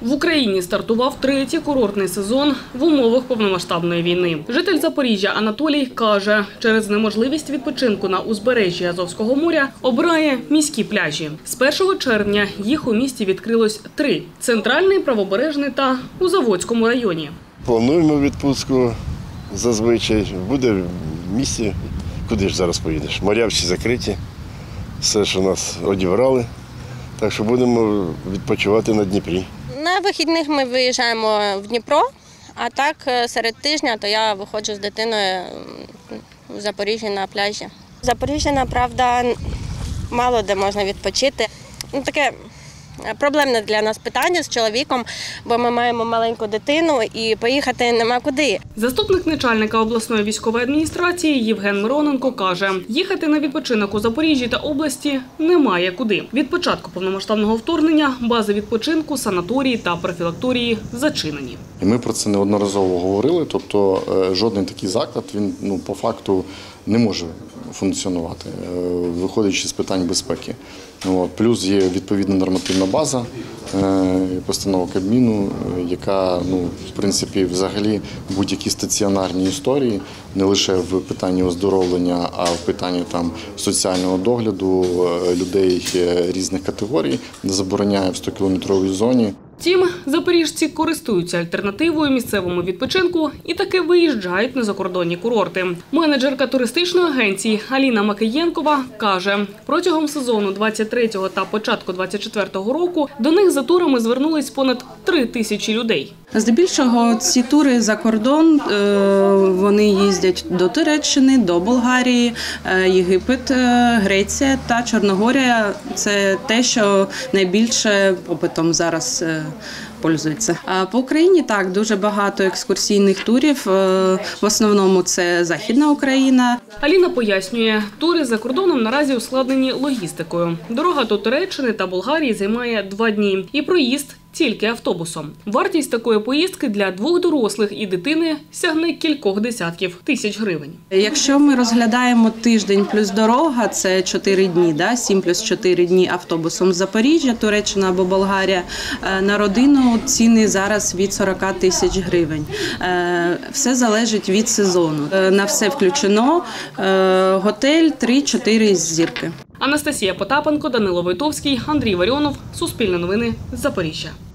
В Україні стартував третій курортний сезон в умовах повномасштабної війни. Житель Запоріжжя Анатолій каже, через неможливість відпочинку на узбережжі Азовського моря обирає міські пляжі. З 1 червня їх у місті відкрилось 3 – Центральний, Правобережний та у Заводському районі. Плануємо відпустку зазвичай. Буде в місті. Куди ж зараз поїдеш? Моря всі закриті, все, що нас одібрали. Так що будемо відпочивати на Дніпрі. На вихідних ми виїжджаємо в Дніпро, а так серед тижня то я виходжу з дитиною в Запоріжжі на пляжі. Запоріжжя, правда, мало де можна відпочити. Таке проблемне для нас питання з чоловіком, бо ми маємо маленьку дитину і поїхати нема куди. Заступник начальника обласної військової адміністрації Євген Мироненко каже, їхати на відпочинок у Запоріжжі та області немає куди. Від початку повномасштабного вторгнення бази відпочинку, санаторії та профілакторії зачинені. І ми про це неодноразово говорили, тобто жодний такий заклад, він по факту не може функціонувати, виходячи з питань безпеки. Плюс є відповідна нормативна база, постанова Кабміну, яка, в принципі, взагалі будь-які стаціонарні історії, не лише в питанні оздоровлення, а в питанні соціального догляду людей різних категорій, забороняє в 100-кілометровій зоні. Втім, запоріжці користуються альтернативою місцевому відпочинку і таки виїжджають на закордонні курорти. Менеджерка туристичної агенції Аліна Макієнкова каже, протягом сезону 23-го та початку 24-го року до них за турами звернулись понад 3 тисячі людей. Здебільшого ці тури за кордон, вони їздять до Туреччини, до Болгарії, Єгипет, Греція та Чорногорія. Це те, що найбільше попитом зараз пользується. А по Україні так, дуже багато екскурсійних турів, в основному це Західна Україна. Аліна пояснює, тури за кордоном наразі ускладнені логістикою. Дорога до Туреччини та Болгарії займає 2 дні і проїзд тільки автобусом. Вартість такої поїздки для 2 дорослих і дитини сягне кількох десятків тисяч гривень. Якщо ми розглядаємо тиждень плюс дорога, це 4 дні, 7 плюс 4 дні автобусом з Запоріжжя, Туреччина або Болгарія, на родину ціни зараз від 40 тисяч гривень. Все залежить від сезону. На все включено, готель 3-4 зірки. Анастасія Потапенко, Данило Войтовський, Андрій Варіонов. Суспільне новини. Запоріжжя.